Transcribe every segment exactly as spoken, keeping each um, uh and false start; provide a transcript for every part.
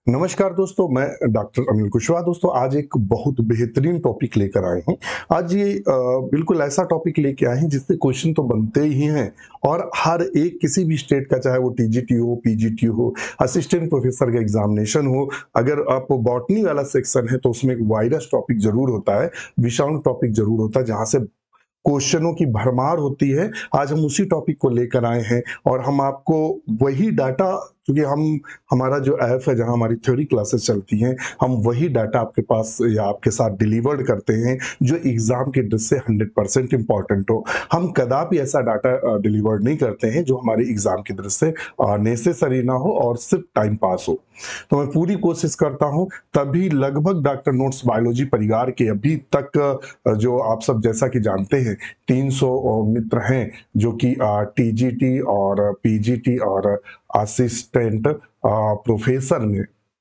नमस्कार दोस्तों, मैं डॉक्टर अनिल कुशवाहा। दोस्तों, आज एक बहुत बेहतरीन टॉपिक लेकर आए हैं। आज ये अ, बिल्कुल ऐसा टॉपिक लेके आए हैं जिससे क्वेश्चन तो बनते ही हैं और हर एक किसी भी स्टेट का, चाहे वो टीजीटी हो, पीजीटी हो, असिस्टेंट प्रोफेसर का एग्जामिनेशन हो, अगर आप बॉटनी वाला सेक्शन है तो उसमें एक वायरस टॉपिक जरूर होता है, विषाणु टॉपिक जरूर होता है, जहां से क्वेश्चनों की भरमार होती है। आज हम उसी टॉपिक को लेकर आए हैं और हम आपको वही डाटा, क्योंकि हम हमारा जो ऐप है जहां हमारी थ्योरी क्लासेस चलती हैं, हम वही डाटा आपके पास या आपके साथ डिलीवर्ड करते हैं जो एग्जाम के दृष्टि से हंड्रेड परसेंट इंपॉर्टेंट हो। हम कदापि ऐसा डाटा डिलीवर्ड नहीं करते हैं जो हमारे एग्जाम की दृष्टि से नेसेसरी ना हो और सिर्फ टाइम पास हो। तो मैं पूरी कोशिश करता हूं, तभी लगभग डॉक्टर नोट्स बायोलॉजी परिवार के अभी तक अ, जो आप सब जैसा कि जानते हैं तीन सौ मित्र हैं जो कि टीजीटी और पीजीटी और असिस्टेंट प्रोफेसर में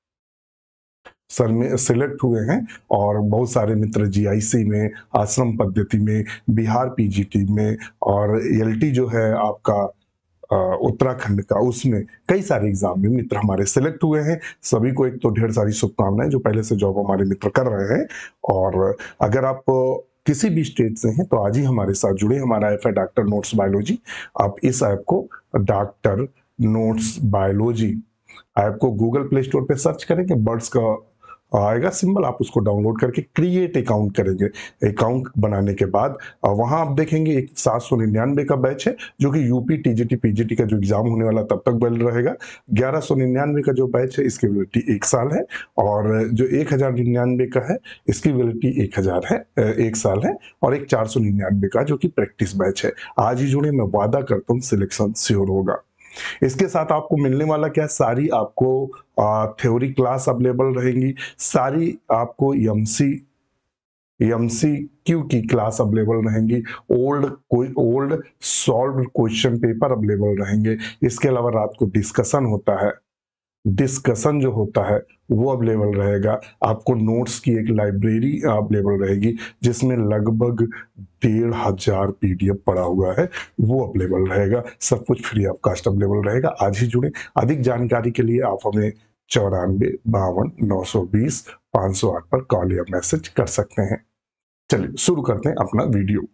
सर में सिलेक्ट हुए हैं और बहुत सारे मित्र जीआईसी में, आश्रम पद्धति में, बिहार पीजीटी में और एलटी जो है आपका अ, उत्तराखंड का, उसमें कई सारे एग्जाम में मित्र हमारे सिलेक्ट हुए हैं। सभी को एक तो ढेर सारी शुभकामनाएं जो पहले से जॉब हमारे मित्र कर रहे हैं। और अगर आप किसी भी स्टेट से हैं तो आज ही हमारे साथ जुड़े। हमारा ऐप है डॉक्टर नोट्स बायोलॉजी। आप इस ऐप को डॉक्टर नोट्स बायोलॉजी ऐप को गूगल प्ले स्टोर पे सर्च करेंगे, बर्ड्स का आएगा सिंबल, आप उसको डाउनलोड करके क्रिएट अकाउंट करेंगे। अकाउंट बनाने के बाद वहां आप देखेंगे एक सात सौ निन्यानवे का बैच है जो कि यूपी टीजीटी पीजीटी का जो एग्जाम होने वाला तब तक बल रहेगा। ग्यारह सौ निन्यानवे का जो बैच है इसकी वैलिडिटी एक साल है और जो एक हजार निन्यानवे का है इसकी वैलिडिटी एक हजार है, एक साल है। और एक चार सौ निन्यानवे का जो कि प्रैक्टिस बैच है। आज ही जुड़े, मैं वादा करता हूँ सिलेक्शन श्योर होगा। इसके साथ आपको मिलने वाला क्या, सारी आपको थ्योरी क्लास अवेलेबल रहेंगी, सारी आपको एमसी एमसीक्यू की क्लास अवेलेबल रहेंगी, ओल्ड कोई old solve question paper available रहेंगे। इसके अलावा रात को डिस्कशन होता है, डिस्कशन जो होता है वो अवेलेबल रहेगा। आपको नोट्स की एक लाइब्रेरी अवेलेबल रहेगी जिसमें लगभग डेढ़ हजार पीडीएफ पड़ा हुआ है, वो अवेलेबल रहेगा। सब कुछ फ्री ऑफ कास्ट अवेलेबल रहेगा। आज ही जुड़े। अधिक जानकारी के लिए आप हमें चौरानवे बावन नौ सौ बीस पांच सौ आठ पर कॉल या मैसेज कर सकते हैं। चलिए शुरू करते हैं अपना वीडियो।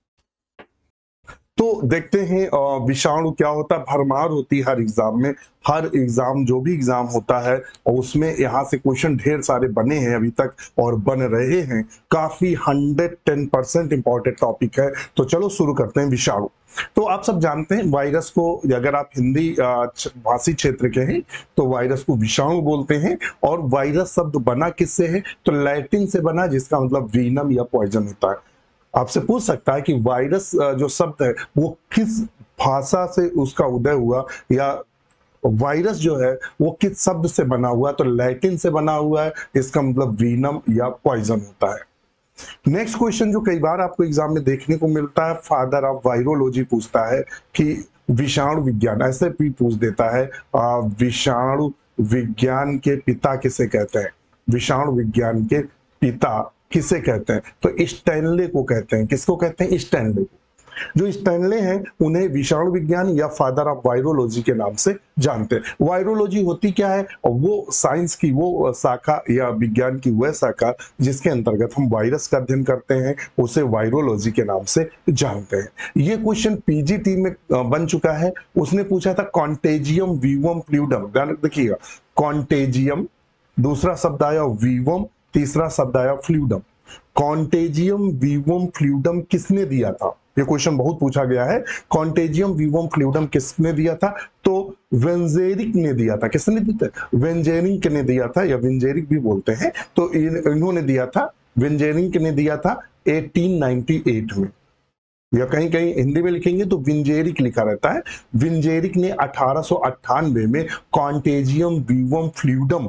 तो देखते हैं विषाणु क्या होता है। भरमार होती है हर एग्जाम में। हर एग्जाम, जो भी एग्जाम होता है और उसमें यहाँ से क्वेश्चन ढेर सारे बने हैं अभी तक और बन रहे हैं। काफी hundred ten percent important topic है। तो चलो शुरू करते हैं। विषाणु तो आप सब जानते हैं, वायरस को अगर आप हिंदी भाषी क्षेत्र के हैं तो वायरस को विषाणु बोलते हैं। और वायरस शब्द बना किससे है, तो लैटिन से बना, जिसका मतलब वीनम या पॉइजन होता है। आपसे पूछ सकता है कि वायरस जो शब्द है वो किस भाषा से उसका उदय हुआ, या वायरस जो है वो किस शब्द से बना हुआ है, तो लैटिन से बना हुआ है। इसका मतलब वीनम या पॉइजन होता है। नेक्स्ट क्वेश्चन जो कई बार आपको एग्जाम में देखने को मिलता है, फादर ऑफ वायरोलॉजी पूछता है कि विषाणु विज्ञान, ऐसे भी पूछ देता है विषाणु विज्ञान के पिता किसे कहते हैं। विषाणु विज्ञान के पिता किसे कहते हैं, तो स्टैनले को कहते हैं। किसको कहते हैं, स्टैनले को। जो स्टैनले हैं उन्हें विषाणु विज्ञान या फादर ऑफ वायरोलॉजी के नाम से जानते हैं। वायरोलॉजी होती क्या है, और वो साइंस की वो शाखा या विज्ञान की वह शाखा जिसके अंतर्गत हम वायरस का अध्ययन करते हैं, उसे वायरोलॉजी के नाम से जानते हैं। ये क्वेश्चन पीजीटी में बन चुका है। उसने पूछा था कॉन्टेजियम वीवम फ्लूइडम। ध्यान देखिएगा, कॉन्टेजियम, दूसरा शब्द आया वीवम, तीसरा शब्द आया फ्लूइडम। कॉन्टेजियम वीवम फ्लूइडम किसने दिया था, ये क्वेश्चन बहुत पूछा गया है। कॉन्टेजियम वीवम फ्लूइडम किसने दिया था, तो वेंजेरिक ने दिया था। किसने दिया था, वेंजेरिक ने दिया था, या वेंजेरिक भी बोलते हैं। तो इन, इन्होंने दिया था, वेंजेरिक ने दिया था अठारह सौ अट्ठानवे में, या कहीं कहीं हिंदी में लिखेंगे तो विंजेरिक लिखा रहता है। विंजेरिक ने अठारह सौ अट्ठानवे में कॉन्टेजियम वीवम फ्लूइडम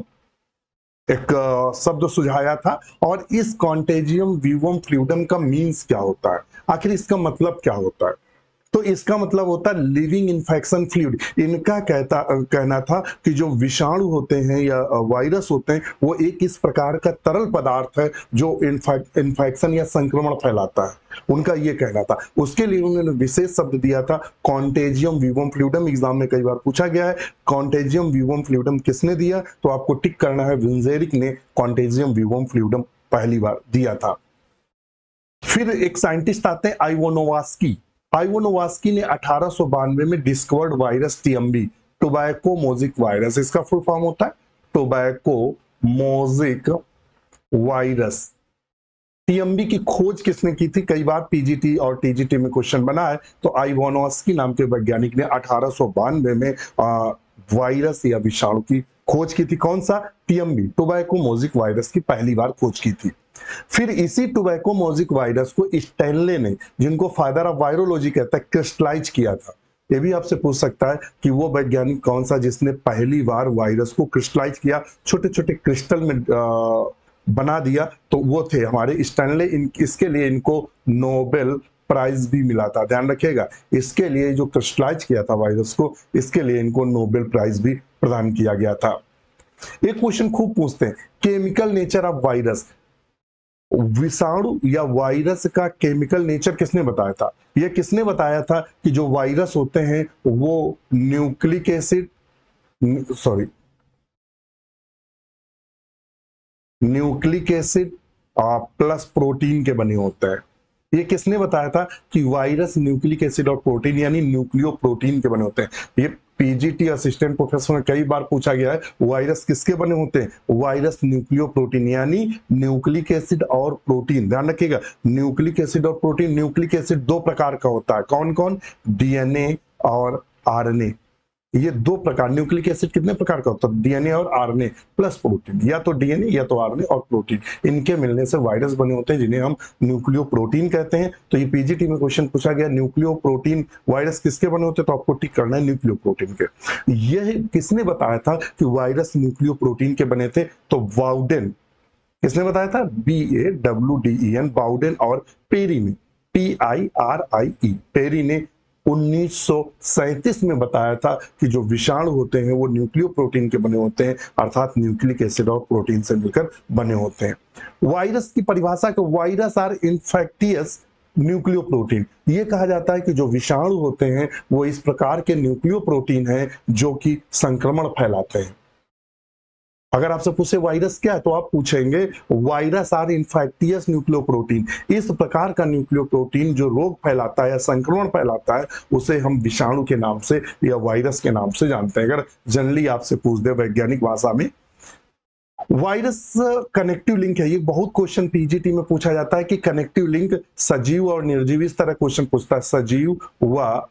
एक शब्द सुझाया था। और इस कॉन्टेजियम वीवम फ्लूइडम का मीन्स क्या होता है, आखिर इसका मतलब क्या होता है। तो इसका मतलब होता है लिविंग इन्फेक्शन फ्लूइड। इनका कहता कहना था कि जो विषाणु होते हैं या वायरस होते हैं वो एक इस प्रकार का तरल पदार्थ है जो इन्फेक्शन या संक्रमण फैलाता है, उनका ये कहना था। उसके लिए उन्होंने विशेष शब्द दिया था कॉन्टेजियम वीवम फ्लूइडम। एग्जाम में कई बार पूछा गया है कॉन्टेजियम वीवम फ्लूइडम किसने दिया, तो आपको टिक करना है विंजेरिक ने कॉन्टेजियम वीवम फ्लूइडम पहली बार दिया था। फिर एक साइंटिस्ट आते हैं आइवोनोवास्की। आइवोनोवास्की ने अठारह सौ बानवे में discovered virus TMV, tobacco mosaic virus. इसका फुल फॉर्म होता है टोबैको मोजिक वायरस। टीएमबी की खोज किसने की थी, कई बार पीजीटी और टीजीटी में क्वेश्चन बना है। तो आइवोनोवास्की नाम के वैज्ञानिक ने अठारह सौ बानवे में आ, वायरस या विषाणु की खोज की थी। कौन सा, टीएमबी, टोबैको मोजिक वायरस की पहली बार खोज की थी। फिर इसी टोबैको मोजिक वायरस को स्टैनले ने, जिनको फादर ऑफ वायरोलॉजी कहता है, क्रिस्टलाइज किया था। ये भी आपसे पूछ सकता है कि वो वैज्ञानिक कौन सा जिसने पहली बार वायरस को क्रिस्टलाइज किया, छोटे छोटे क्रिस्टल में आ, बना दिया, तो वो थे हमारे स्टैनले। इन, इसके लिए इनको नोबेल प्राइज भी मिला था, ध्यान रखिएगा। इसके लिए जो क्रिस्टलाइज किया था वायरस को, इसके लिए इनको नोबेल प्राइज भी प्रदान किया गया था। एक क्वेश्चन खूब पूछते हैं, केमिकल नेचर ऑफ वायरस। विषाणु या वायरस का केमिकल नेचर किसने बताया था, यह किसने बताया था कि जो वायरस होते हैं वो nucleic acid sorry nucleic acid plus protein के बने होते हैं। ये किसने बताया था कि वायरस न्यूक्लिक एसिड और प्रोटीन यानी न्यूक्लियो प्रोटीन के बने होते हैं। ये पीजीटी असिस्टेंट प्रोफेसर में कई बार पूछा गया है, वायरस किसके बने होते हैं, वायरस न्यूक्लियो प्रोटीन यानी न्यूक्लिक एसिड और प्रोटीन। ध्यान रखिएगा, न्यूक्लिक एसिड और प्रोटीन। न्यूक्लिक एसिड दो प्रकार का होता है, कौन कौन, डीएनए और आरएनए। ये दो प्रकार, न्यूक्लिक एसिड कितने प्रकार का होता है, डीएनए और आरएनए प्लस प्रोटीन, या तो डीएनए या तो आरएनए और प्रोटीन, इनके मिलने से वायरस बने होते हैं जिन्हें हम न्यूक्लियो प्रोटीन कहते हैं। तो ये पीजीटी में क्वेश्चन पूछा गया, न्यूक्लियो प्रोटीन वायरस किसके बने होते हैं, तो आपको टिक करना है न्यूक्लियो प्रोटीन के। यह किसने बताया था कि वायरस न्यूक्लियो प्रोटीन के बने थे, तो बाउडेन। किसने बताया था, B A W D E N, Bawden और पेरी ने, P I R I E, Pirie ने उन्नीस सौ सैंतीस में बताया था कि जो विषाणु होते हैं वो न्यूक्लियो प्रोटीन के बने होते हैं, अर्थात न्यूक्लिक एसिड और प्रोटीन से मिलकर बने होते हैं। वायरस की परिभाषा को, virus are infectious nucleoprotein. ये कहा जाता है कि जो विषाणु होते हैं वो इस प्रकार के न्यूक्लियो प्रोटीन हैं जो कि संक्रमण फैलाते हैं। अगर आपसे पूछे वायरस क्या है, तो आप पूछेंगे वायरस आर इन्फेक्टियस न्यूक्लियोप्रोटीन। इस प्रकार का न्यूक्लियोप्रोटीन जो रोग फैलाता है या संक्रमण फैलाता है उसे हम विषाणु के नाम से या वायरस के नाम से जानते हैं। अगर जनरली आपसे पूछ दे वैज्ञानिक भाषा में, वायरस कनेक्टिव लिंक है। ये बहुत क्वेश्चन पीजीटी में पूछा जाता है कि कनेक्टिव लिंक सजीव और निर्जीव, इस तरह क्वेश्चन पूछता है, सजीव व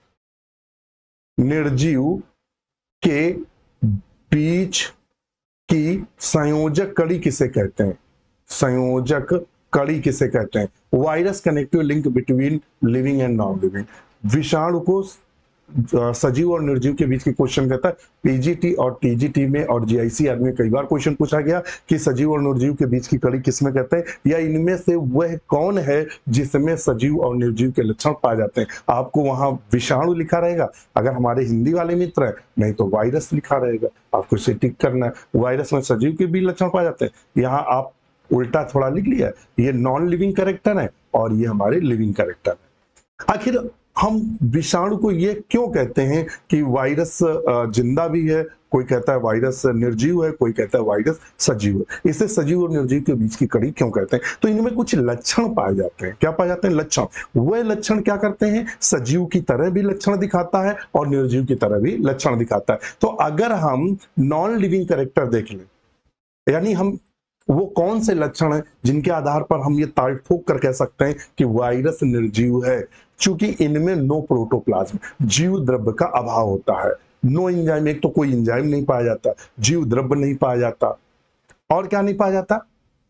निर्जीव के बीच की संयोजक कड़ी किसे कहते हैं, संयोजक कड़ी किसे कहते हैं। Virus connective link between living and non living. विषाणु को सजीव और निर्जीव के बीच की क्वेश्चन कहता है। पीजीटी और टीजीटी में और जीआईसीआर में कई बार क्वेश्चन पूछा गया कि सजीव और निर्जीव के बीच की कड़ी किसमें कहते हैं, या इनमें से वह कौन है जिसमें सजीव और निर्जीव के लक्षण पाए जाते हैं। आपको वहां विषाणु लिखा रहेगा अगर हमारे हिंदी वाले मित्र हैं, नहीं तो वायरस लिखा रहेगा, आपको इसे टिक करना है। वायरस में सजीव के भी लक्षण पाए जाते हैं, यहाँ आप उल्टा थोड़ा लिख लिया, ये नॉन लिविंग कैरेक्टर है और ये हमारे लिविंग कैरेक्टर है। आखिर हम विषाणु को ये क्यों कहते हैं कि वायरस जिंदा भी है, कोई कहता है वायरस निर्जीव है, कोई कहता है वायरस सजीव है। इसे सजीव और निर्जीव के बीच की कड़ी क्यों कहते हैं, तो इनमें कुछ लक्षण पाए जाते हैं। क्या पाए जाते हैं, लक्षण। वह लक्षण क्या करते हैं, सजीव की तरह भी लक्षण दिखाता है और निर्जीव की तरह भी लक्षण दिखाता है। तो अगर हम नॉन लिविंग कैरेक्टर देख लें, यानी हम वो कौन से लक्षण हैं जिनके आधार पर हम ये ताल ठोक कर कह सकते हैं कि वायरस निर्जीव है, चूंकि इनमें नो प्रोटोप्लाज्म, जीव द्रव्य का अभाव होता है। नो एंजाइम, एक तो कोई एंजाइम नहीं पाया जाता, जीव द्रव्य नहीं पाया जाता, और क्या नहीं पाया जाता,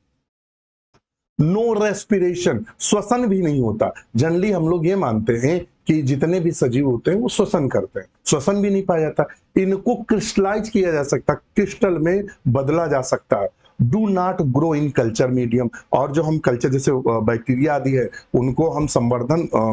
नो रेस्पिरेशन, श्वसन भी नहीं होता। जनरली हम लोग ये मानते हैं कि जितने भी सजीव होते हैं वो श्वसन करते हैं, श्वसन भी नहीं पाया जाता। इनको क्रिस्टलाइज किया जा सकता, क्रिस्टल में बदला जा सकता है। Do not grow in culture medium, और जो हम कल्चर जैसे बैक्टीरिया आदि है उनको हम संवर्धन में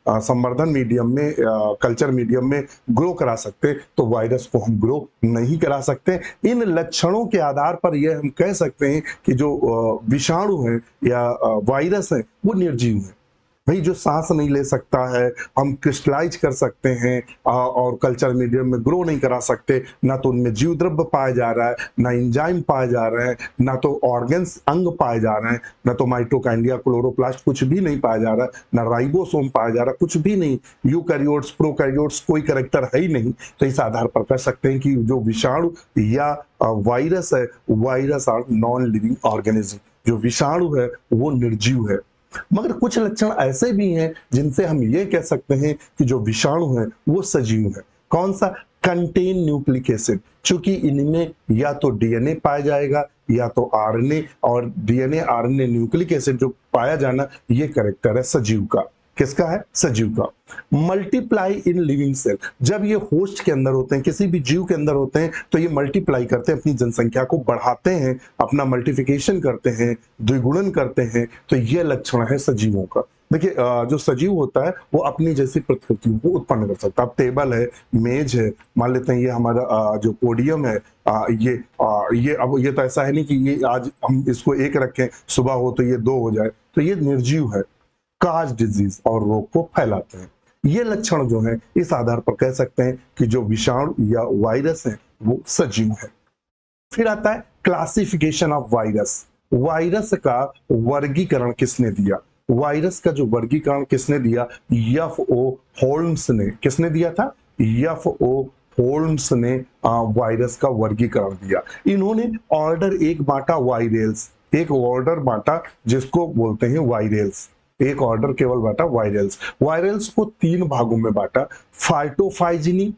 आ, संवर्धन मीडियम में, कल्चर मीडियम में ग्रो करा सकते, तो वायरस को हम ग्रो नहीं करा सकते। इन लक्षणों के आधार पर यह हम कह सकते हैं कि जो विषाणु है या वायरस है वो निर्जीव है। भाई जो सांस नहीं ले सकता है, हम क्रिस्टलाइज कर सकते हैं और कल्चर मीडियम में ग्रो नहीं करा सकते, ना तो उनमें जीव द्रव्य पाया जा रहा है, ना एंजाइम पाए जा रहे हैं, ना तो ऑर्गन्स अंग पाए जा रहे हैं, ना तो माइटोकॉन्ड्रिया क्लोरोप्लास्ट कुछ भी नहीं पाया जा रहा है, ना राइबोसोम पाया जा रहा है, कुछ भी नहीं। यूकैरियोट्स प्रोकैरियोट्स कोई कैरेक्टर है ही नहीं। तो इस आधार पर कह सकते हैं कि जो विषाणु या वायरस है, virus are non living organism. जो विषाणु है वो निर्जीव है। मगर कुछ लक्षण ऐसे भी हैं जिनसे हम ये कह सकते हैं कि जो विषाणु है वो सजीव है। कौन सा? Contain nucleic acid. चूंकि इनमें या तो डीएनए पाया जाएगा या तो आरएनए, और डीएनए आरएनए न्यूक्लिक एसिड जो पाया जाना, ये कैरेक्टर है सजीव का। किसका है? सजीव का। Multiply in living cell. जब ये होस्ट के अंदर होते हैं, किसी भी जीव के अंदर होते हैं, तो ये मल्टीप्लाई करते हैं, अपनी जनसंख्या को बढ़ाते हैं, अपना मल्टीप्लिकेशन करते हैं, द्विगुणन करते हैं। तो ये लक्षण है सजीवों का। देखिए जो सजीव होता है वो अपनी जैसी प्रतिकृतियों को उत्पन्न कर सकता है। अब टेबल है, मेज है, मान लेते हैं ये हमारा जो पोडियम है, ये ये अब ये तो ऐसा है नहीं कि ये आज हम इसको एक रखें, सुबह हो तो ये दो हो जाए। तो ये निर्जीव है, काज डिजीज और रोग को फैलाते हैं। ये लक्षण जो है इस आधार पर कह सकते हैं कि जो विषाणु या वायरस है वो सजीव है। फिर आता है क्लासिफिकेशन ऑफ वायरस। वायरस का वर्गीकरण किसने दिया? वायरस का जो वर्गीकरण किसने दिया? एफ ओ होल्म्स ने। किसने दिया था? एफ ओ होल्म्स ने वायरस का वर्गीकरण दिया। इन्होंने ऑर्डर एक बांटा वायरल्स, एक ऑर्डर बांटा जिसको बोलते हैं वायरल्स, एक ऑर्डर केवल बांटा वायरल्स। वायरल्स को तीन भागों में बांटा। फाइटोफाइजिनी,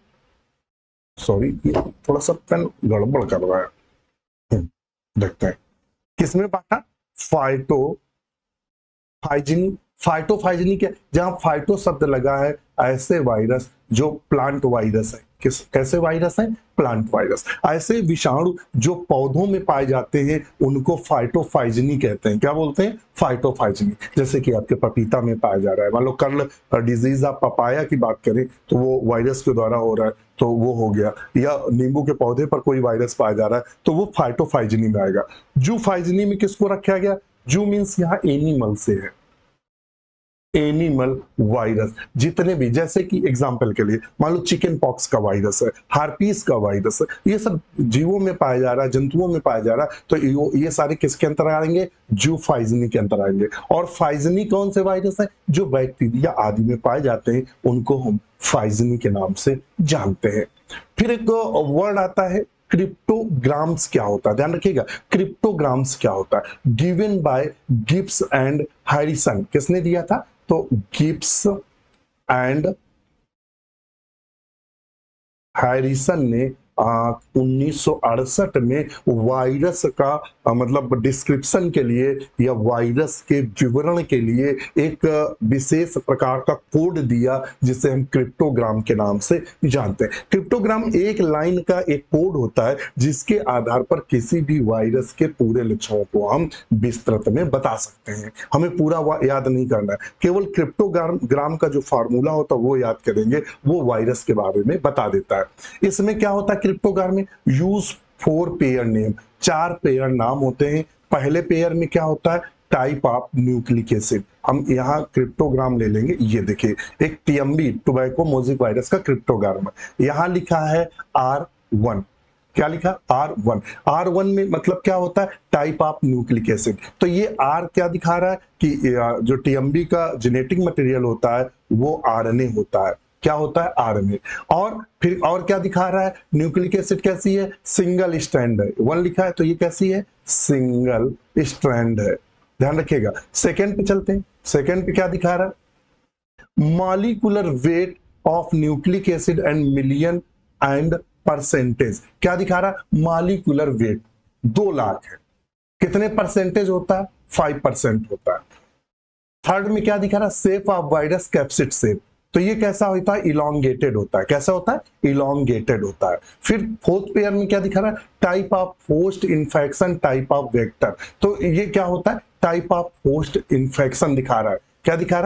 सॉरी ये थोड़ा सा पेन गड़बड़ कर रहा है, देखते हैं किसमें बांटा। फाइटोफाइजिनी। फाइटोफाइजिनी क्या? जहां फाइटो शब्द लगा है, ऐसे वायरस जो प्लांट वायरस है। किस कैसे वायरस है? Plant virus. ऐसे विषाणु जो पौधों में पाए जाते हैं उनको फाइटोफाइजिनी कहते हैं। क्या बोलते हैं? फाइटोफाइजिनी। जैसे कि आपके पपीता में पाया जा रहा है, मान लो कर्ल डिजीज, आप पपाया की बात करें तो वो वायरस के द्वारा हो रहा है, तो वो हो गया। या नींबू के पौधे पर कोई वायरस पाया जा रहा है तो वो फाइटोफाइजिनी में आएगा। जूफाइजिनी में किसको रखा गया? जू मीन्स यहाँ एनिमल से है, एनिमल वायरस। जितने भी, जैसे कि एग्जांपल के लिए मान लो चिकन पॉक्स का वायरस है, हार्पीस का वायरस है, ये सब जीवों में पाया जा रहा है, जंतुओं में पाया जा रहा है, तो ये सारे किसके अंतर आएंगे? जूफाइजिनी के अंतर आएंगे। और फाइजिनी कौन से वायरस है? जो बैक्टीरिया आदि में पाए जाते हैं उनको हम फाइजिनी के नाम से जानते हैं। फिर एक वर्ड आता है क्रिप्टोग्राम्स। क्या होता है? ध्यान रखिएगा, क्रिप्टोग्राम्स क्या होता है? Given by Gibbs and Harrison. किसने दिया था? तो गिब्स एंड हैरिसन ने उन्नीस सौ अड़सठ में वायरस का आ, मतलब डिस्क्रिप्शन के लिए या वायरस के विवरण के लिए एक विशेष प्रकार का कोड दिया जिसे हम क्रिप्टोग्राम के नाम से जानते हैं। क्रिप्टोग्राम एक लाइन का एक कोड होता है जिसके आधार पर किसी भी वायरस के पूरे लक्षणों को हम विस्तृत में बता सकते हैं। हमें पूरा याद नहीं करना है, केवल क्रिप्टोग्राम ग्राम का जो फार्मूला होता है वो याद करेंगे, वो वायरस के बारे में बता देता है। इसमें क्या होता है? क्रिप्टोग्राम में यूज फोर पेयर नेम, चार पेयर नाम होते हैं। पहले पेयर में क्या होता है? Type of nucleic acid. हम यहाँ क्रिप्टोग्राम ले लेंगे, ये देखिए एक टीएमबी टोबैको मोज़ेक वायरस का क्रिप्टोग्राम है। यहाँ लिखा है आर वन। क्या लिखा? Are one. आर वन में मतलब क्या होता है? Type of nucleic acid. तो ये आर क्या दिखा रहा है कि जो टीएमबी का जेनेटिक मटेरियल होता है वो आरएनए होता है। क्या होता है? आरएनए। और फिर और क्या दिखा रहा है? न्यूक्लिक एसिड कैसी है? सिंगल स्ट्रैंड है। वन लिखा है तो ये कैसी है? सिंगल स्ट्रैंड है। ध्यान रखिएगा। सेकंड पे चलते हैं। सेकंड पे क्या दिखा रहा है? Molecular weight of nucleic acid and million and percentage. क्या दिखा रहा है? मॉलिक्यूलर वेट दो लाख है। कितने परसेंटेज होता है? फाइव परसेंट होता है। थर्ड में क्या दिखा रहा है? Shape of virus capsid shape. तो ये कैसा होता है? इलोंगेटेड होता है। कैसा होता है? इलोंगेटेड होता है। फिर फोर्थ पेयर में क्या दिखा रहा है? Type of post infection, type of vector. तो ये क्या होता है? टाइप ऑफ पोस्ट इन्फेक्शन दिखा रहा है। क्या दिखा रहा है?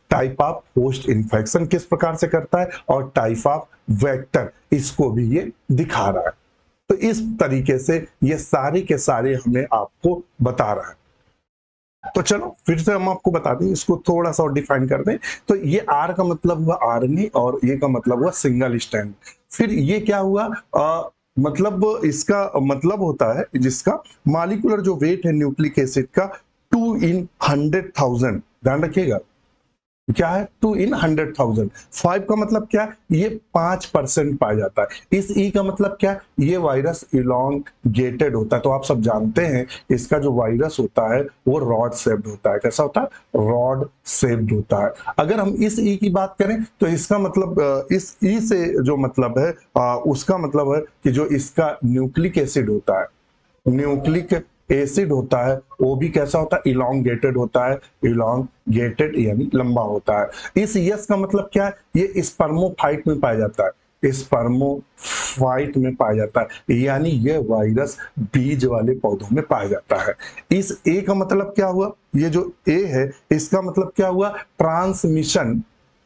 टाइप ऑफ होस्ट इन्फेक्शन किस प्रकार से करता है और टाइप ऑफ वेक्टर इसको भी ये दिखा रहा है। तो इस तरीके से ये सारे के सारे हमें आपको बता रहा है। तो चलो फिर से हम आपको बता दें, इसको थोड़ा सा और डिफाइन कर दें। तो ये आर का मतलब हुआ आरएनए और ये का मतलब हुआ सिंगल स्ट्रैंड। फिर ये क्या हुआ, आ, मतलब इसका मतलब होता है जिसका मॉलिक्यूलर जो वेट है न्यूक्लिक एसिड का टू इन हंड्रेड थाउजेंड, ध्यान रखिएगा क्या है, two in hundred thousand. Five का मतलब क्या, ये पांच परसेंट पाया जाता है। इस ई का मतलब क्या, ये वायरस इलोंगेटेड होता है। तो आप सब जानते हैं इसका जो वायरस होता है वो रॉड शेप्ड होता है। कैसा होता है, रॉड शेप्ड होता है। अगर हम इस ई की बात करें तो इसका मतलब, इस ई से जो मतलब है उसका मतलब है कि जो इसका न्यूक्लिक एसिड होता है, न्यूक्लिक एसिड होता है वो भी कैसा होता है, इलोंगेटेड होता है। इलोंगेटेड यानी लंबा होता है। इस यस का मतलब क्या है, ये स्पर्मोफाइट में पाया जाता है। स्पर्मोफाइट में पाया जाता है यानी ये वायरस बीज वाले पौधों में पाया जाता है। इस ए का मतलब क्या हुआ, ये जो ए है इसका मतलब क्या हुआ, ट्रांसमिशन,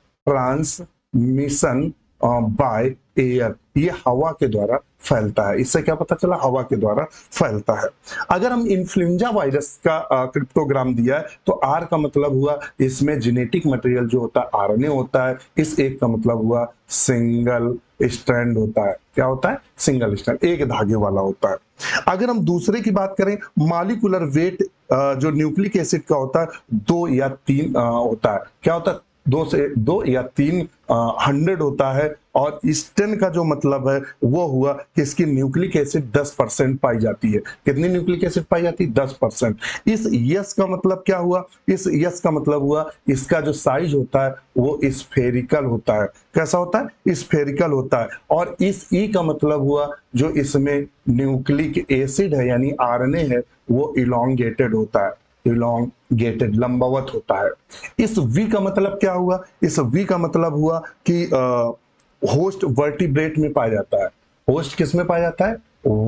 ट्रांसमिशन बाय एयर, ये हवा के द्वारा फैलता है। इससे क्या पता चला, हवा के द्वारा फैलता है। अगर हम इन्फ्लुएंजा वायरस का क्रिप्टोग्राम दिया है तो आर का मतलब हुआ इसमें जेनेटिक मटेरियल जो होता है आरएनए होता है। इस एक का मतलब हुआ सिंगल स्ट्रैंड होता है। क्या होता है, सिंगल स्ट्रैंड, एक धागे वाला होता है। अगर हम दूसरे की बात करें, मॉलिक्यूलर वेट जो न्यूक्लिक एसिड का होता है दो या तीन होता है। क्या होता है, दो से दो या तीन हंड्रेड होता है। और स्टेन का जो मतलब है वो हुआ कि इसकी न्यूक्लिक एसिड दस परसेंट पाई जाती है। कितनी न्यूक्लिक एसिड पाई जाती है, दस परसेंट। इस यस का मतलब क्या हुआ, इस यस का मतलब हुआ इसका जो साइज होता है वो स्फेरिकल होता है। कैसा होता है, स्फेरिकल होता है। और इस ई का मतलब हुआ जो इसमें न्यूक्लिक एसिड है यानी आरएनए है वो इलोंगेटेड होता है। इलोंगेटेड, लंबवत होता है। इस वी का मतलब क्या हुआ, इस वी का मतलब हुआ कि होस्ट वर्टिब्रेट में पाया जाता है। होस्ट किस में पाया जाता है,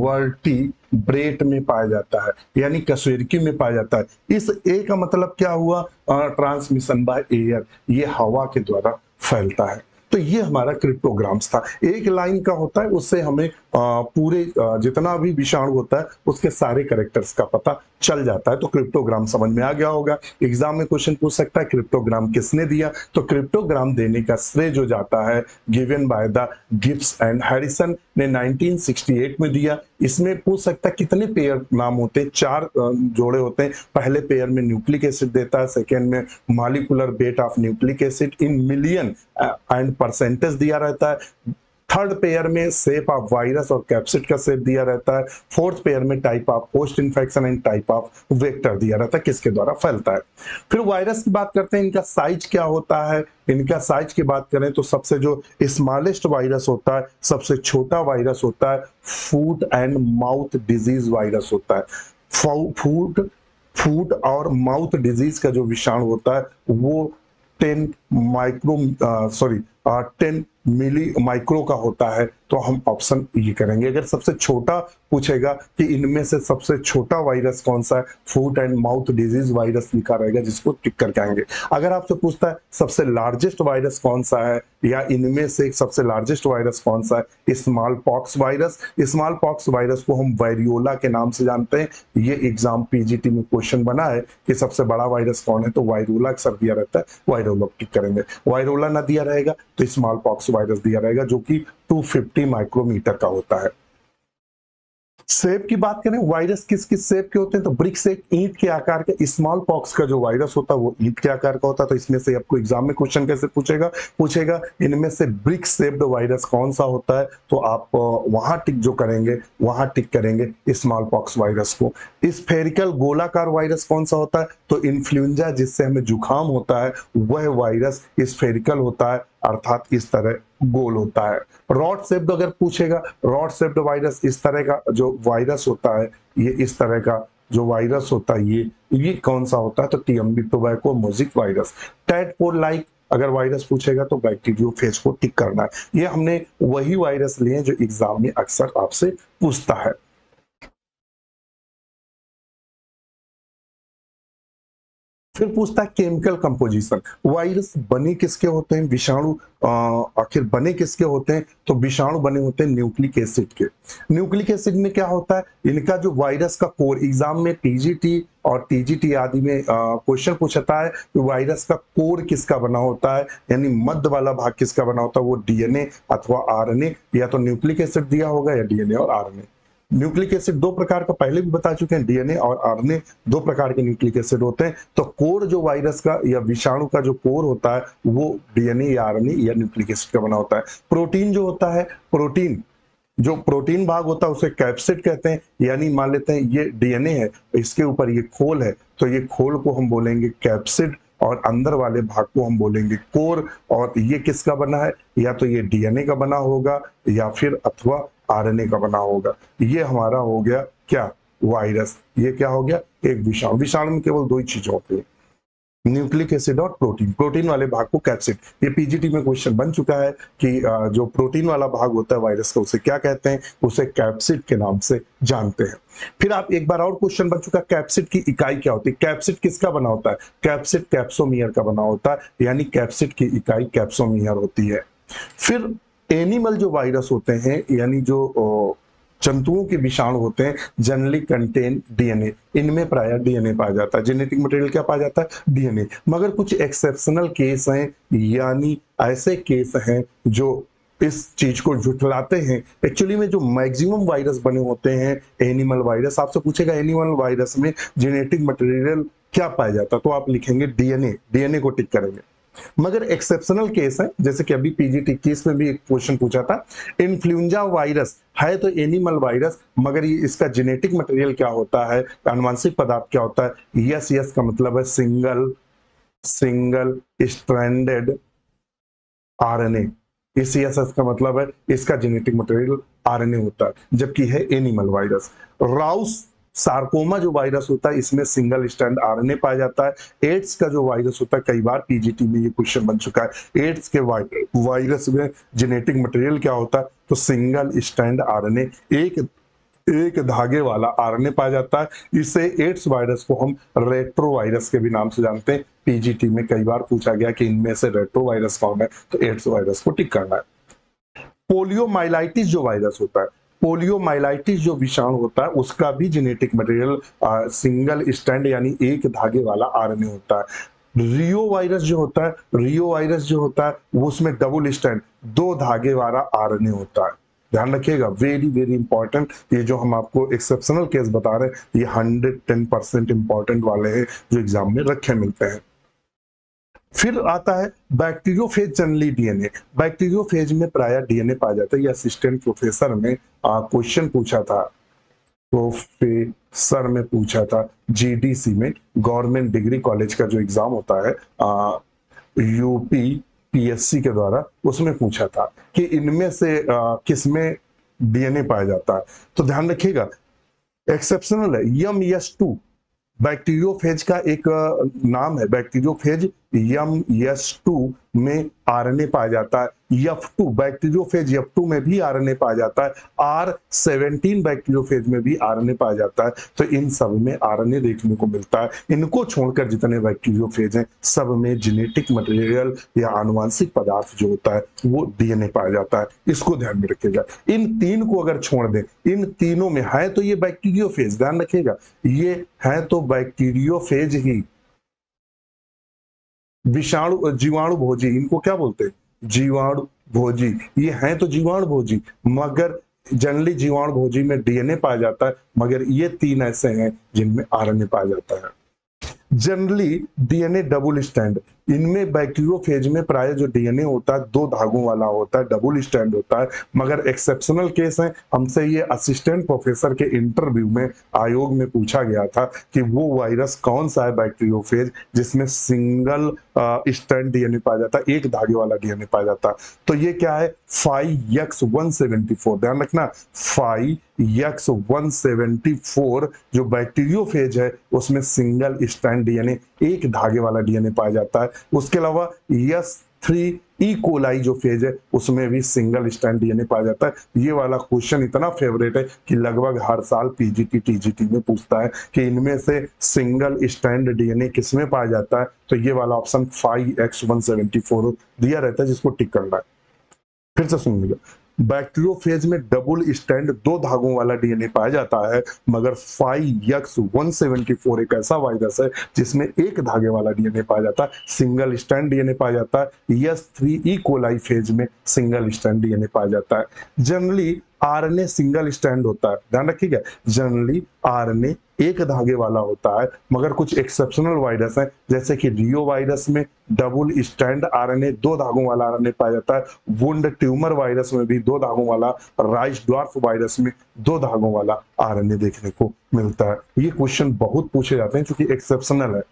वर्टिब्रेट में पाया जाता है यानी कशेरुकी में पाया जाता है। इस ए का मतलब क्या हुआ, ट्रांसमिशन बाय एयर, ये हवा के द्वारा फैलता है। तो ये हमारा क्रिप्टोग्राम्स था। एक लाइन का होता है, उससे हमें आ, पूरे आ, जितना भी विषाणु होता है उसके सारे कैरेक्टर्स का पता चल जाता है। तो क्रिप्टोग्राम समझ में आ गया होगा। एग्जाम में क्वेश्चन पूछ सकता है क्रिप्टोग्राम किसने दिया, तो क्रिप्टोग्राम देने का श्रेय जो जाता है given by the Gibbs and Harrison ने नाइनटीन सिक्सटी एट में दिया। इसमें पूछ सकता है कितने पेयर नाम होते हैं, चार जोड़े होते हैं। पहले पेयर में न्यूक्लिक एसिड देता है, सेकेंड में molecular weight of nucleic acid in million and percentage दिया रहता है। थर्ड पेयर में शेप ऑफ वायरस और कैप्सिड का शेप दिया रहता है। फोर्थ पेयर में type of host infection and type of vector दिया रहता है, किसके द्वारा फैलता है। फिर वायरस की बात करते हैं, इनका साइज क्या होता है। इनका साइज की बात करें तो सबसे जो स्मॉलेस्ट वायरस होता है, सबसे छोटा वायरस होता है foot and mouth disease virus होता है। फूट फूट और माउथ डिजीज का जो विषाणु होता है वो ten micro sorry ten milli micro का होता है। तो हम ऑप्शन ये करेंगे। अगर सबसे छोटा पूछेगा कि इनमें से सबसे छोटा वायरस कौन सा है, foot and mouth disease virus लिखा रहेगा, जिसको टिक करके आएंगे। अगर आपसे पूछता है सबसे लार्जेस्ट वायरस कौन सा है या इनमें से सबसे लार्जेस्ट वायरस कौन सा है, small pox virus. Small pox virus को हम वायरियोला के नाम से जानते हैं। ये एग्जाम पीजीटी में क्वेश्चन बना है कि सबसे बड़ा वायरस कौन है, तो वायरोला अक्सर दिया रहता है, वायरोला टिक करेंगे। वायरोला ना दिया रहेगा तो स्मॉल पॉक्स वायरस दिया रहेगा जो कि दो सौ पचास माइक्रोमीटर का होता है। शेप की बात करें, वायरस किस किस शेप के होते हैं, तो ब्रिक्स एक ईंट के आकार के, स्मॉल पॉक्स का जो वायरस होता है वो ईंट के आकार का होता है। तो इसमें से आपको एग्जाम में क्वेश्चन कैसे पूछेगा पूछेगा इनमें से ब्रिक्स शेप्ड वायरस कौन सा होता है, तो आप वहां टिक जो करेंगे वहां टिक करेंगे स्मॉल पॉक्स वायरस को। स्फेरिकल गोलाकार वायरस कौन सा होता है, तो इन्फ्लुएंजा जिससे हमें जुकाम होता है वह वायरस स्फेरिकल होता है, अर्थात इस तरह गोल होता है। रॉड शेप्ड अगर पूछेगा, रॉड शेप्ड वायरस इस तरह का जो वायरस होता है, ये इस तरह का जो वायरस होता है ये ये कौन सा होता है, तो TMV tobacco mosaic virus. Tadpole like अगर वायरस पूछेगा तो बैक्टीरियोफेज को टिक करना है। ये हमने वही वायरस लिए जो एग्जाम में अक्सर आपसे पूछता है। फिर पूछता है केमिकल कंपोजिशन, वायरस बने किसके होते हैं, विषाणु आखिर बने किसके होते हैं, तो विषाणु बने होते हैं न्यूक्लिक एसिड के। न्यूक्लिक एसिड में क्या होता है, इनका जो वायरस का कोर, एग्जाम में पीजीटी और टीजीटी आदि में क्वेश्चन पूछता है कि वायरस का कोर किसका बना होता है, यानी मध्य वाला भाग किसका बना होता है, वो डीएनए अथवा आरएनए, या तो न्यूक्लिक एसिड दिया होगा या डीएनए और आरएनए। न्यूक्लिक एसिड दो प्रकार का पहले भी बता चुके हैं, डीएनए और आरएनए दो प्रकार के न्यूक्लिक एसिड होते हैं। तो कोर जो वायरस का या विषाणु का जो कोर होता है वो डीएनए या आरएनए या न्यूक्लिक एसिड का बना होता है। प्रोटीन जो होता है, प्रोटीन जो प्रोटीन भाग होता है उसे कैप्सिड कहते हैं, यानी मान लेते हैं ये डीएनए है, इसके ऊपर ये खोल है, तो ये खोल को हम बोलेंगे कैप्सिड और अंदर वाले भाग को हम बोलेंगे कोर। और ये किसका बना है, या तो ये डीएनए का बना होगा या फिर अथवा आरएनए का बना होगा। ये हमारा हो गया क्या, वायरस। ये क्या हो गया, एक विषाणु। विषाणु में केवल दो ही चीजें होती है, न्यूक्लिक एसिड और प्रोटीन। प्रोटीन वाले भाग को कैप्सिड। ये पीजीटी में क्वेश्चन बन चुका है कि जो प्रोटीन वाला भाग होता है वायरस का, उसे क्या कहते हैं, उसे कैप्सिड के नाम से जानते हैं। फिर आप एक बार और क्वेश्चन बन चुका है, कैप्सिड की इकाई क्या होती है, कैप्सिड किसका बना होता है, कैप्सिड कैप्सोमियर का बना होता है, यानी कैप्सिड की इकाई कैप्सोमियर होती है। फिर एनिमल जो वायरस होते हैं, यानी जो जंतुओं के विषाणु होते हैं, जनरली कंटेन डीएनए, इनमें प्राय डीएनए पाया जाता है। जेनेटिक मटेरियल क्या पाया जाता है, डीएनए। मगर कुछ एक्सेप्शनल केस हैं, यानी ऐसे केस हैं जो इस चीज को झुठलाते हैं। एक्चुअली में जो मैक्सिमम वायरस बने होते हैं एनिमल वायरस, आपसे पूछेगा एनिमल वायरस में जेनेटिक मटेरियल क्या पाया जाता है, तो आप लिखेंगे डीएनए, डीएनए को टिक करेंगे। मगर एक्सेप्शनल केस है, जैसे कि अभी पीजीटी केस में भी एक क्वेश्चन पूछा था, इन्फ्लुएंजा वायरस है तो एनिमल वायरस, मगर ये इसका जेनेटिक मटेरियल क्या होता है, आनुवंशिक पदार्थ क्या होता है, यस यस का मतलब है सिंगल सिंगल स्ट्रैंडेड आरएनए। इस यस यस का मतलब है इसका जेनेटिक मटेरियल आरएनए होता है, जबकि है एनिमल वायरस। राउस सार्कोमा जो वायरस होता है, इसमें सिंगल स्ट्रैंड आरएनए पाया जाता है। एड्स का जो वायरस होता है, कई बार पीजीटी में ये क्वेश्चन बन चुका है, एड्स के वायरस में जेनेटिक मटेरियल क्या होता है, तो सिंगल स्ट्रैंड आरएनए, एक एक धागे वाला आरएनए पाया जाता है। इससे एड्स वायरस को हम रेट्रो वायरस के भी नाम से जानते हैं। पीजीटी में कई बार पूछा गया कि इनमें से रेट्रो वायरस कौन है, तो एड्स वायरस को टिक करना है। पोलियोमाइलाइटिस जो वायरस होता है, पोलियोमाइलाइटिस जो विषाणु होता है, उसका भी जेनेटिक मटेरियल सिंगल स्ट्रैंड यानी एक धागे वाला आरएनए होता है। रियो वायरस जो होता है, रियो वायरस जो होता है वो उसमें डबल स्ट्रैंड दो धागे वाला आरएनए होता है। ध्यान रखिएगा, वेरी वेरी इंपॉर्टेंट। ये जो हम आपको एक्सेप्शनल केस बता रहे हैं, ये हंड्रेड टेन परसेंट इंपॉर्टेंट वाले हैं जो एग्जाम में रखे मिलते हैं। फिर आता है बैक्टीरियोफेज जनरली डीएनए। बैक्टीरियोफेज में प्राय डीएनए पाया जाता है। ये असिस्टेंट प्रोफेसर में क्वेश्चन पूछा था, प्रोफेसर में पूछा था जीडीसी में, गवर्नमेंट डिग्री कॉलेज का जो एग्जाम होता है यूपी पीएससी के द्वारा, उसमें पूछा था कि इनमें से किसमें डीएनए पाया जाता है। तो ध्यान रखिएगा, एक्सेप्शनल है यम यस टू, बैक्टीरियोफेज का एक नाम है, बैक्टीरियोफेज यम यस टू में आरएनए पाया जाता है। F two bacteriophage F two में भी आरएनए पाया जाता है। आर सेवनटीन बैक्टीरियोफेज में भी आरएनए पाया जाता है। तो इन सब में आरएनए देखने को मिलता है। इनको छोड़कर जितने बैक्टीरियोफेज हैं, सब में जेनेटिक मटेरियल या आनुवंशिक पदार्थ जो होता है वो डीएनए पाया जाता है। इसको ध्यान में रखिएगा। इन तीन को अगर छोड़ दें, इन तीनों में है तो ये बैक्टीरियोफेज, ध्यान रखिएगा, ये है तो बैक्टीरियोफेज ही। विषाणु जीवाणु भोजी, इनको क्या बोलते हैं, जीवाणु भोजी। ये हैं तो जीवाणु भोजी, मगर जनरली जीवाणु भोजी में डीएनए पाया जाता है, मगर ये तीन ऐसे हैं जिनमें आरएनए पाया जाता है। जनरली डीएनए डबल स्ट्रैंड, इनमें बैक्टीरियोफेज में प्राय जो डीएनए होता है दो धागों वाला होता है, डबल स्ट्रैंड होता है। मगर एक्सेप्शनल केस है, हमसे ये असिस्टेंट प्रोफेसर के इंटरव्यू में आयोग में पूछा गया था कि वो वायरस कौन सा है बैक्टीरियोफेज जिसमें सिंगल स्ट्रैंड डीएनए पाया जाता है, एक धागे वाला डीएनए पाया जाता है। तो ये क्या है, five X one seventy four, ध्यान रखना, five X one seventy four जो बैक्टीरियोफेज है उसमें सिंगल स्ट्रैंड डीएनए, एक धागे वाला डीएनए पाया जाता है। उसके अलावा यस थ्री ई कोलाई जो फेज है उसमें भी सिंगल स्ट्रैंड डीएनए पाया जाता है। ये वाला क्वेश्चन इतना फेवरेट है कि लगभग हर साल पीजीटी टीजीटी में पूछता है कि इनमें से सिंगल स्ट्रैंड डीएनए किसमें पाया जाता है, तो ये वाला option five X one seventy four दिया रहता है जिसको टिक करना है। फिर से सुनिएगा, बैक्टीरियोफेज में डबल स्ट्रैंड दो धागों वाला डीएनए पाया जाता है, मगर five X one seventy four एक ऐसा वायरस है जिसमें एक धागे वाला डीएनए पाया जाता है, सिंगल स्ट्रैंड डीएनए पाया जाता है। S three E coli phage में सिंगल स्ट्रैंड डीएनए पाया जाता है। जनरली आरएनए सिंगल स्ट्रैंड होता है, ध्यान रखिएगा, जनरली आरएनए एक धागे वाला होता है, मगर कुछ एक्सेप्शनल वायरस है जैसे कि रियो वायरस में डबल स्ट्रैंड आरएनए दो धागों वाला आरएनए पाया जाता है, वुंड ट्यूमर वायरस में भी दो धागों वाला, राइस ड्वार्फ वायरस में दो धागों वाला आरएनए देखने को मिलता है। ये क्वेश्चन बहुत पूछे जाते हैं क्योंकि एक्सेप्शनल है।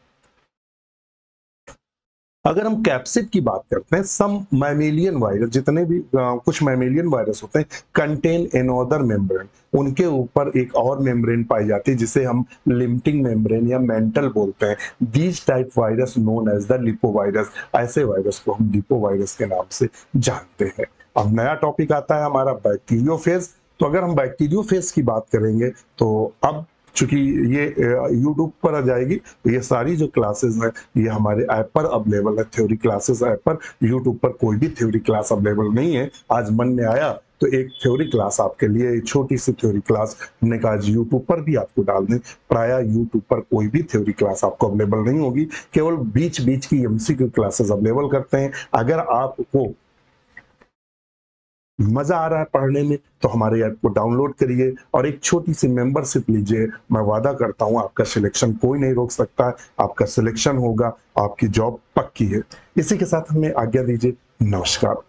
अगर हम कैप्सिड की बात करते हैं, सम मैमेलियन वायरस, जितने भी आ, कुछ मैमेलियन वायरस होते हैं कंटेन एनोदर मेम्ब्रेन, उनके ऊपर एक और मेम्ब्रेन पाई जाती है जिसे हम लिमिटिंग मेम्ब्रेन या मेंटल बोलते हैं। These type virus known as the lipo virus, ऐसे वायरस को हम लिपो वायरस के नाम से जानते हैं। अब नया टॉपिक आता है हमारा बैक्टीरियोफेज। तो अगर हम बैक्टीरियोफेज की बात करेंगे तो अब चूंकि ये यूट्यूब पर आ जाएगी, ये सारी जो क्लासेस हैं ये हमारे ऐप पर अवेलेबल है, थ्योरी क्लासेस ऐप पर। यूट्यूब पर कोई भी थ्योरी क्लास अवेलेबल नहीं है। आज मन में आया तो एक थ्योरी क्लास आपके लिए, छोटी सी थ्योरी क्लास हमने कहा आज यूट्यूब पर भी आपको डाल दें। प्राय यूट्यूब पर कोई भी थ्योरी क्लास आपको अवेलेबल नहीं होगी, केवल बीच बीच की एमसीक्यू क्लासेस अवेलेबल करते हैं। अगर आपको मजा आ रहा है पढ़ने में तो हमारे ऐप को डाउनलोड करिए और एक छोटी सी मेंबरशिप लीजिए। मैं वादा करता हूं आपका सिलेक्शन कोई नहीं रोक सकता है, आपका सिलेक्शन होगा, आपकी जॉब पक्की है। इसी के साथ हमें आज्ञा दीजिए, नमस्कार।